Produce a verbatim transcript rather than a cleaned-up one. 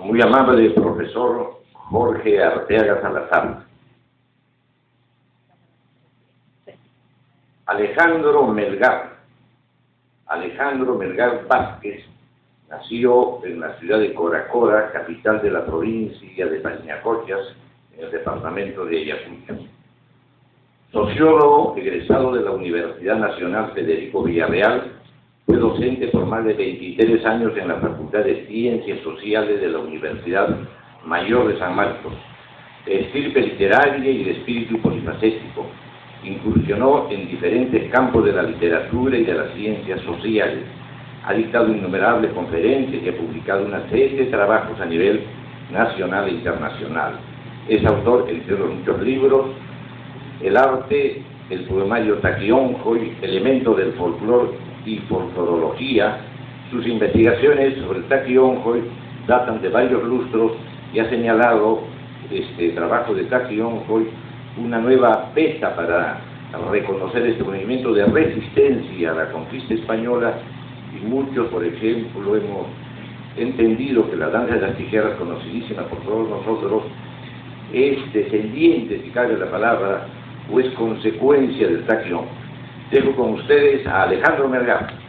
Muy amable profesor Jorge Arteaga Salazar. Alejandro Melgar. Alejandro Melgar Vázquez nació en la ciudad de Coracora, capital de la provincia de Pañacochas, en el departamento de Ayacucho. Sociólogo egresado de la Universidad Nacional Federico Villarreal, fue docente por más de veintitrés años en la Facultad de Ciencias Sociales de la Universidad Mayor de San Marcos, de estirpe literaria y de espíritu polifacético. Incursionó en diferentes campos de la literatura y de las ciencias sociales. Ha dictado innumerables conferencias y ha publicado una serie de trabajos a nivel nacional e internacional. Es autor, entre otros muchos libros, El arte, el poemario Taquionjoy, Elementos del folclore y folclorología. Sus investigaciones sobre el Taquionjoy datan de varios lustros y ha señalado este trabajo de Taquionjoy una nueva pesta para reconocer este movimiento de resistencia a la conquista española, y muchos, por ejemplo, hemos entendido que la danza de las tijeras, conocidísima por todos nosotros, es descendiente, si cabe la palabra, o es consecuencia del Taquión. Dejo con ustedes a Alejandro Melgar.